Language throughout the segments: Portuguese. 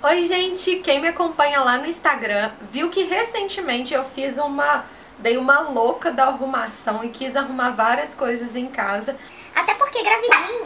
Oi gente, quem me acompanha lá no Instagram viu que recentemente eu dei uma louca da arrumação e quis arrumar várias coisas em casa. Até porque gravidinho.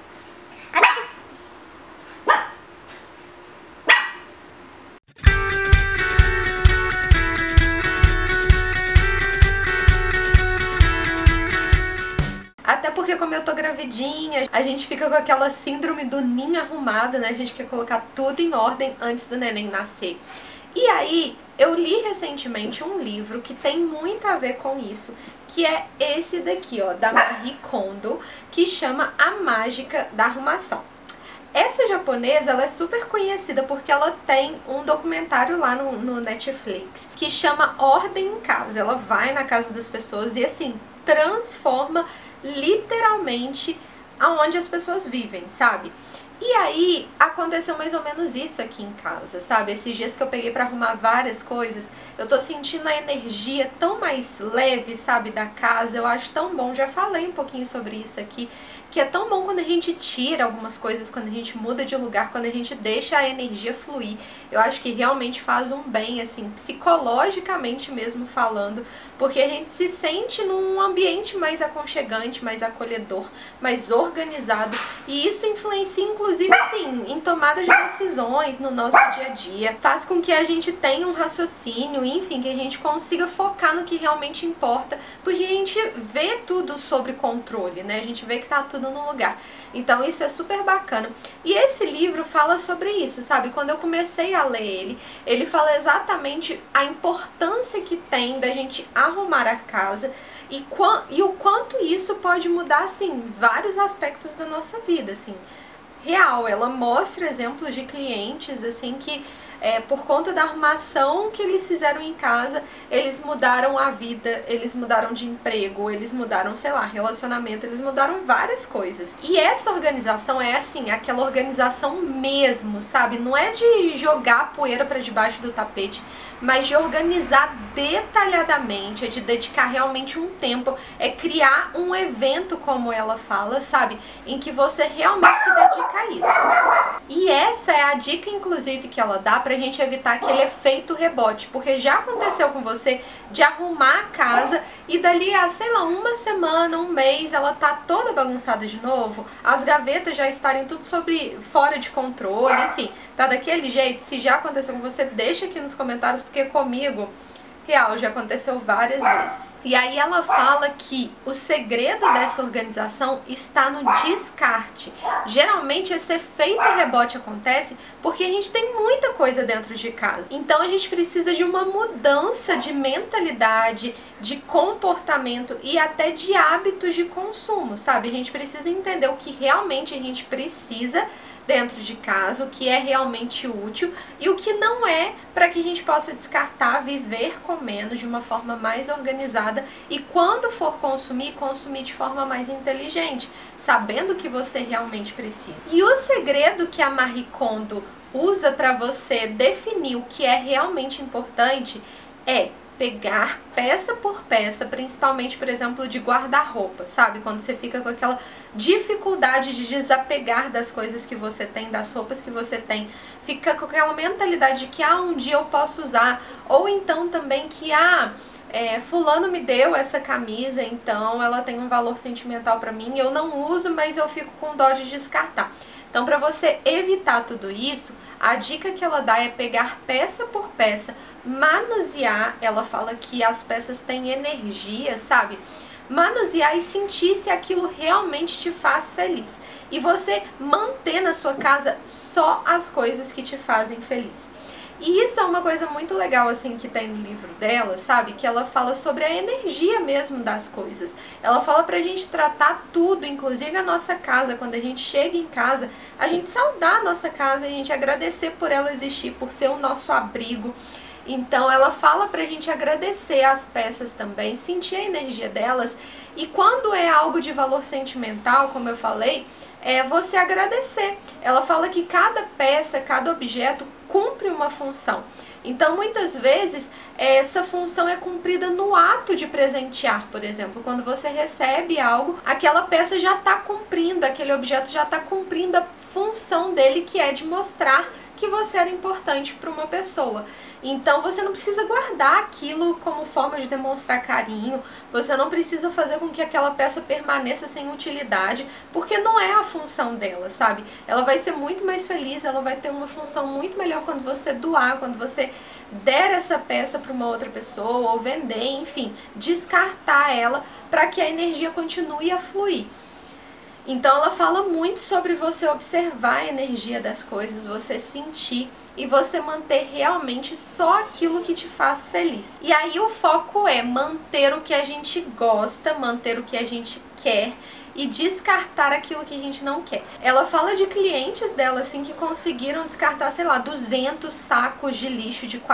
Até porque como eu tô gravidinha, a gente fica com aquela síndrome do ninho arrumado, né? A gente quer colocar tudo em ordem antes do neném nascer. E aí, eu li recentemente um livro que tem muito a ver com isso, que é esse daqui, ó, da Marie Kondo, que chama A Mágica da Arrumação. Essa japonesa, ela é super conhecida porque ela tem um documentário lá no Netflix que chama Ordem em Casa. Ela vai na casa das pessoas e, assim, transforma literalmente aonde as pessoas vivem, sabe? E aí, aconteceu mais ou menos isso aqui em casa, sabe? Esses dias que eu peguei pra arrumar várias coisas, eu tô sentindo a energia tão mais leve, sabe, da casa. Eu acho tão bom, já falei um pouquinho sobre isso aqui, que é tão bom quando a gente tira algumas coisas, quando a gente muda de lugar, quando a gente deixa a energia fluir. Eu acho que realmente faz um bem, assim, psicologicamente mesmo falando, porque a gente se sente num ambiente mais aconchegante, mais acolhedor, mais organizado, e isso influencia, inclusive, sim, em tomada de decisões no nosso dia a dia, faz com que a gente tenha um raciocínio, enfim, que a gente consiga focar no que realmente importa, porque a gente vê tudo sobre controle, né? A gente vê que tá tudo no lugar. Então isso é super bacana. E esse livro fala sobre isso, sabe? Quando eu comecei a ler ele fala exatamente a importância que tem da gente arrumar a casa e o quanto isso pode mudar, assim, vários aspectos da nossa vida, assim. Real, ela mostra exemplos de clientes, assim, que por conta da arrumação que eles fizeram em casa, eles mudaram a vida, eles mudaram de emprego, eles mudaram, sei lá, relacionamento, eles mudaram várias coisas. E essa organização é, assim, aquela organização mesmo, sabe? Não é de jogar poeira pra debaixo do tapete, mas de organizar detalhadamente, é de dedicar realmente um tempo, é criar um evento, como ela fala, sabe? Em que você realmente se dedica a isso. E essa é a dica, inclusive, que ela dá pra gente evitar aquele efeito rebote, porque já aconteceu com você de arrumar a casa e dali a, sei lá, uma semana, um mês, ela tá toda bagunçada de novo, as gavetas já estarem tudo fora de controle, enfim, tá daquele jeito. Se já aconteceu com você, deixa aqui nos comentários, porque comigo, real, já aconteceu várias vezes. E aí ela fala que o segredo dessa organização está no descarte. Geralmente esse efeito rebote acontece porque a gente tem muita coisa dentro de casa. Então a gente precisa de uma mudança de mentalidade, de comportamento e até de hábitos de consumo, sabe? A gente precisa entender o que realmente a gente precisa dentro de casa, o que é realmente útil e o que não é, para que a gente possa descartar, viver com menos de uma forma mais organizada e quando for consumir, consumir de forma mais inteligente, sabendo o que você realmente precisa. E o segredo que a Marie Kondo usa para você definir o que é realmente importante é pegar peça por peça, principalmente, por exemplo, de guarda-roupa, sabe? Quando você fica com aquela dificuldade de desapegar das coisas que você tem, das roupas que você tem, fica com aquela mentalidade de que, um dia eu posso usar, ou então também que, fulano me deu essa camisa, então ela tem um valor sentimental pra mim, eu não uso, mas eu fico com dó de descartar. Então, para você evitar tudo isso, a dica que ela dá é pegar peça por peça, manusear. Ela fala que as peças têm energia, sabe? Manusear e sentir se aquilo realmente te faz feliz. E você manter na sua casa só as coisas que te fazem feliz. E isso é uma coisa muito legal, assim, que tem no livro dela, sabe? Que ela fala sobre a energia mesmo das coisas. Ela fala pra gente tratar tudo, inclusive a nossa casa. Quando a gente chega em casa, a gente saudar a nossa casa, a gente agradecer por ela existir, por ser o nosso abrigo. Então ela fala pra gente agradecer as peças também, sentir a energia delas. E quando é algo de valor sentimental, como eu falei, é você agradecer. Ela fala que cada peça, cada objeto cumpre uma função. Então, muitas vezes, essa função é cumprida no ato de presentear, por exemplo. Quando você recebe algo, aquela peça já está cumprindo, aquele objeto já está cumprindo a função dele, que é de mostrar que você era importante para uma pessoa. Então você não precisa guardar aquilo como forma de demonstrar carinho, você não precisa fazer com que aquela peça permaneça sem utilidade, porque não é a função dela, sabe? Ela vai ser muito mais feliz, ela vai ter uma função muito melhor quando você doar, quando você der essa peça para uma outra pessoa, ou vender, enfim, descartar ela para que a energia continue a fluir. Então ela fala muito sobre você observar a energia das coisas, você sentir e você manter realmente só aquilo que te faz feliz. E aí o foco é manter o que a gente gosta, manter o que a gente quer e descartar aquilo que a gente não quer. Ela fala de clientes dela assim que conseguiram descartar, sei lá, 200 sacos de lixo de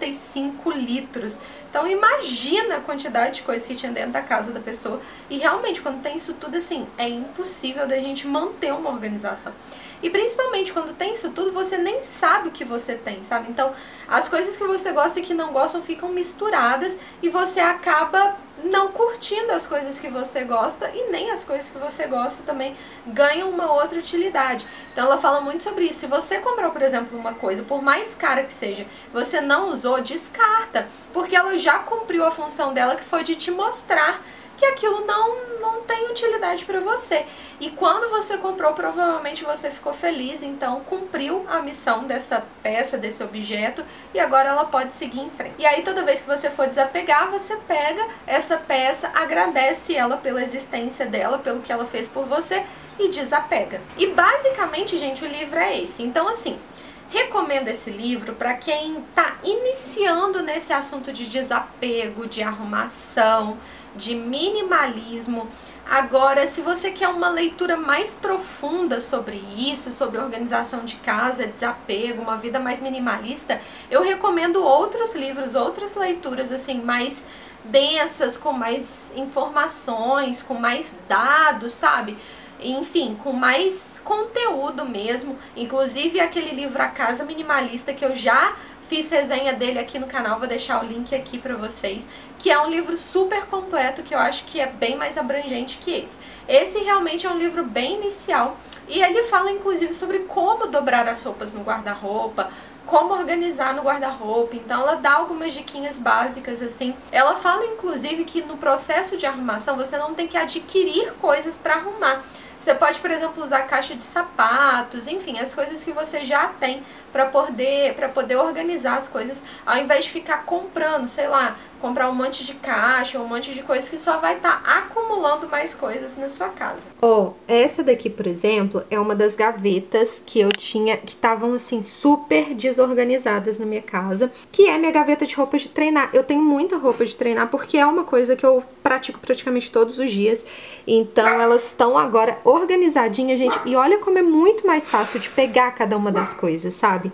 45 litros. Então imagina a quantidade de coisa que tinha dentro da casa da pessoa. E realmente, quando tem isso tudo assim, é impossível da gente manter uma organização. E principalmente quando tem isso tudo, você nem sabe o que você tem, sabe? Então, as coisas que você gosta e que não gostam ficam misturadas e você acaba não curtindo as coisas que você gosta e nem as coisas que você gosta também ganham uma outra utilidade. Então ela fala muito sobre isso. Se você comprou, por exemplo, uma coisa, por mais cara que seja, você não usou, descarta, porque ela já cumpriu a função dela, que foi de te mostrar que aquilo não tem utilidade para você. E quando você comprou, provavelmente você ficou feliz, então cumpriu a missão dessa peça, desse objeto, e agora ela pode seguir em frente. E aí toda vez que você for desapegar, você pega essa peça, agradece ela pela existência dela, pelo que ela fez por você, e desapega. E basicamente, gente, o livro é esse. Então assim, recomendo esse livro para quem está iniciando nesse assunto de desapego, de arrumação, de minimalismo. Agora, se você quer uma leitura mais profunda sobre isso, sobre organização de casa, desapego, uma vida mais minimalista, eu recomendo outros livros, outras leituras assim mais densas, com mais informações, com mais dados, sabe? Enfim, com mais conteúdo mesmo. Inclusive aquele livro A Casa Minimalista, que eu já fiz resenha dele aqui no canal, vou deixar o link aqui pra vocês, que é um livro super completo, que eu acho que é bem mais abrangente que esse. Esse realmente é um livro bem inicial, e ele fala inclusive sobre como dobrar as roupas no guarda-roupa, como organizar no guarda-roupa. Então ela dá algumas diquinhas básicas assim. Ela fala inclusive que no processo de arrumação você não tem que adquirir coisas para arrumar. Você pode, por exemplo, usar caixa de sapatos, enfim, as coisas que você já tem para poder organizar as coisas, ao invés de ficar comprando, sei lá, comprar um monte de caixa, um monte de coisas que só vai estar acumulando mais coisas na sua casa. Essa daqui, por exemplo, é uma das gavetas que eu tinha, que estavam assim super desorganizadas na minha casa, que é minha gaveta de roupas de treinar. Eu tenho muita roupa de treinar porque é uma coisa que eu pratico praticamente todos os dias, então elas estão agora organizadinhas, gente, e olha como é muito mais fácil de pegar cada uma das coisas, sabe?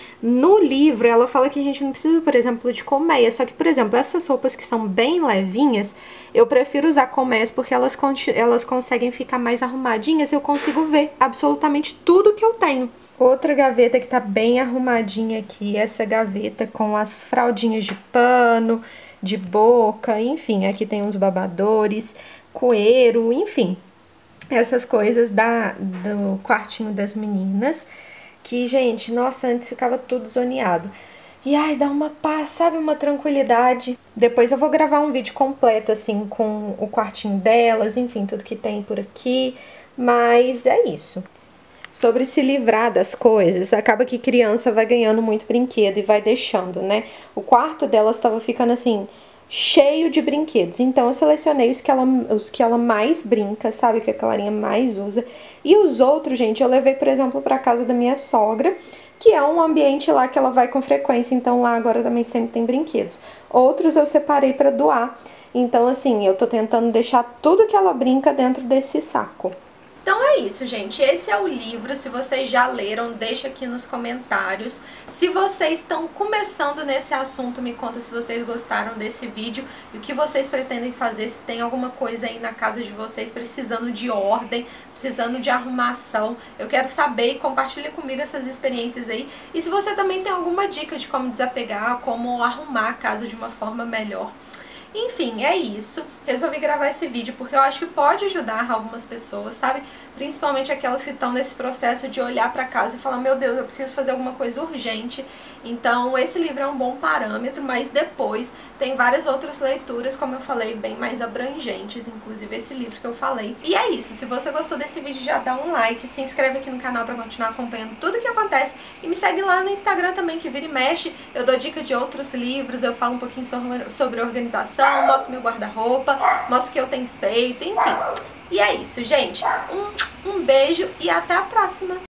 No livro, ela fala que a gente não precisa, por exemplo, de colmeia. Só que, por exemplo, essas roupas que são bem levinhas, eu prefiro usar colmeias porque elas conseguem ficar mais arrumadinhas e eu consigo ver absolutamente tudo que eu tenho. Outra gaveta que tá bem arrumadinha aqui, essa gaveta com as fraldinhas de pano, de boca, enfim, aqui tem uns babadores, coeiro, enfim, essas coisas do quartinho das meninas. Que, gente, nossa, antes ficava tudo zoneado. E, ai, dá uma paz, sabe? Uma tranquilidade. Depois eu vou gravar um vídeo completo, assim, com o quartinho delas, enfim, tudo que tem por aqui. Mas é isso. Sobre se livrar das coisas, acaba que criança vai ganhando muito brinquedo e vai deixando, né? O quarto delas estava ficando, assim, cheio de brinquedos. Então eu selecionei os que ela mais brinca, sabe? Que a Clarinha mais usa. E os outros, gente, eu levei, por exemplo, pra casa da minha sogra, que é um ambiente lá que ela vai com frequência. Então lá agora também sempre tem brinquedos. Outros eu separei pra doar. Então, assim, eu tô tentando deixar tudo que ela brinca dentro desse saco. Então é isso, gente. Esse é o livro. Se vocês já leram, deixa aqui nos comentários. Se vocês estão começando nesse assunto, me conta se vocês gostaram desse vídeo e o que vocês pretendem fazer, se tem alguma coisa aí na casa de vocês precisando de ordem, precisando de arrumação. Eu quero saber e compartilha comigo essas experiências aí. E se você também tem alguma dica de como desapegar, como arrumar a casa de uma forma melhor. Enfim, é isso. Resolvi gravar esse vídeo porque eu acho que pode ajudar algumas pessoas, sabe? Principalmente aquelas que estão nesse processo de olhar pra casa e falar, meu Deus, eu preciso fazer alguma coisa urgente. Então esse livro é um bom parâmetro, mas depois tem várias outras leituras, como eu falei, bem mais abrangentes, inclusive esse livro que eu falei. E é isso, se você gostou desse vídeo já dá um like, se inscreve aqui no canal pra continuar acompanhando tudo que acontece e me segue lá no Instagram também, que vira e mexe, eu dou dica de outros livros, eu falo um pouquinho sobre organização, mostro meu guarda-roupa, mostro o que eu tenho feito, enfim. E é isso, gente. Um beijo e até a próxima!